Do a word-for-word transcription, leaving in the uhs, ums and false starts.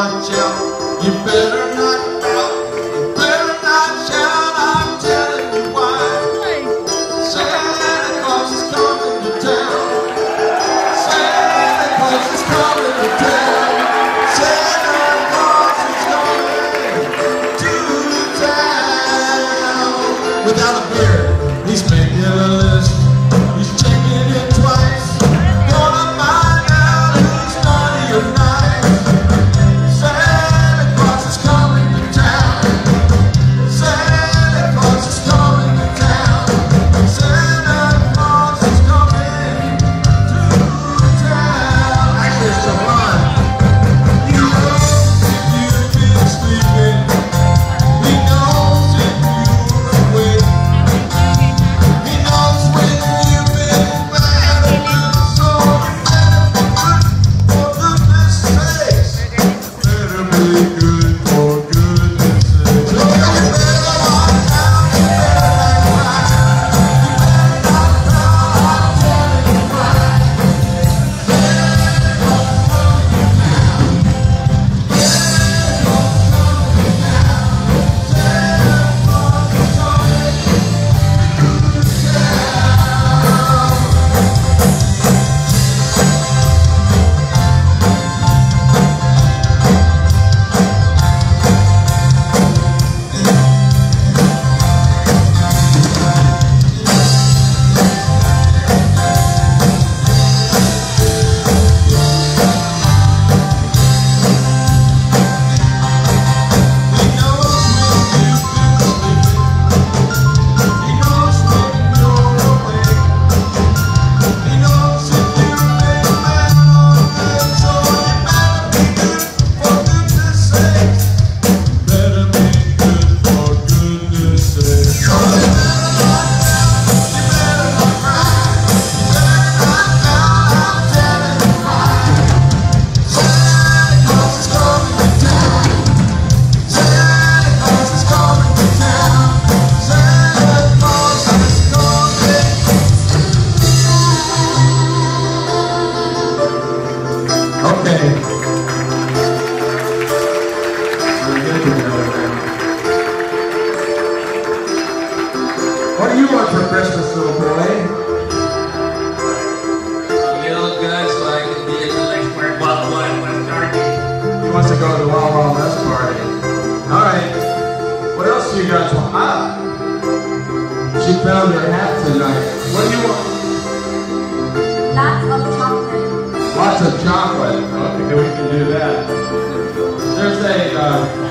watch out. You better not shout. You better not shout. I'm telling you why. Santa Claus is coming to town. Santa Claus is coming to town. Santa Claus is coming to town. Without a beard, he's making a list. He's checking it twice. Gonna find out who's naughty or nice. Santa Claus is coming to town. Santa Claus is coming to town. Santa Claus is coming to town. Actually, it's a run. He knows if you've been sleeping. He knows if you're awake. He knows when you've been bad or good. So for goodness sakes, better be good for goodness sakes. So you better watch out. You better not cry. You better not cry. I'm telling you why. Santa Claus is coming to town. Santa Claus is coming to town. Santa Claus is coming to He knows when you've been sleeping. He knows when you're awake. He knows if you've been bad or good. So you better be good for goodness sakes. Better be good for goodness sakes. So you better not shout. You better not cry. You better not shout. I'm telling you why. Santa Claus is coming to town. Santa Claus is coming to town. Santa Claus is coming. Okay. We're gonna do another round. What do you want for Christmas, little boy? Little good so I can be at the Lexmark bottle wine with Serge. He wants to go to the Wild Wild West party. All right. What else do you guys want? Ah, she found her hat tonight. What do you want? Lots of chocolate. Lots of chocolate. Okay, we can do that. There's a uh,